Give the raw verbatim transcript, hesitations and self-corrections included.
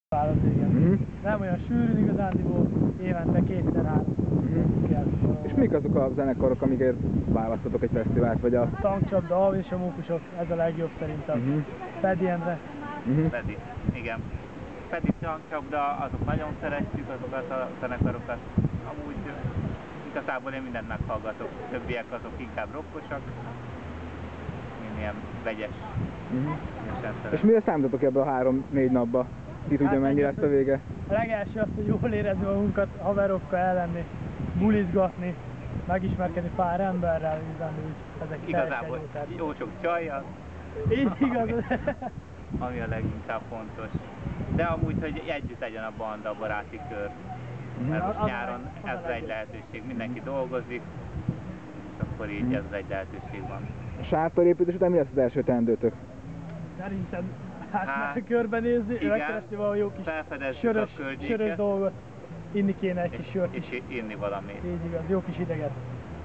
Igen. Uh-huh. Nem olyan sűrűn igazándiból, évente kétszer-három. Uh-huh. És mik azok a zenekarok, amikért választotok egy fesztivált, vagy a... Tankcsapda, Alvin és a Mókusok, ez a legjobb szerintem. Uh-huh. Fedi Endre. Uh-huh. Fedi, igen. Fedi, Tankcsapda, azok nagyon szeretjük azokat a zenekarokat. Amúgy igazából én mindent meghallgatok, többiek azok inkább rockosak. Én ilyen vegyes. Uh-huh. És mire számítotok ebbe a három-négy napba? Ki tudja, hát mennyi lesz a vége? A legelső az, hogy jól érezni magunkat, haverokkal ellenni, bulizgatni, megismerkedni pár emberrel, úgy, ezek igazából jó sok csajjal. Így igaz. Ami a leginkább fontos. De amúgy, hogy együtt legyen a banda, a baráti kör. Mert most nyáron ez egy lehetőség, mindenki dolgozik, és akkor így ez egy lehetőség van. A sátorépítés után mi lesz az első teendőtök? Szerintem hát, hát körbenézni, megkeresni valami jó kis sörös, sörös dolgot, inni kéne egy kis sört. És inni valamit. Így igaz, jó kis ideget.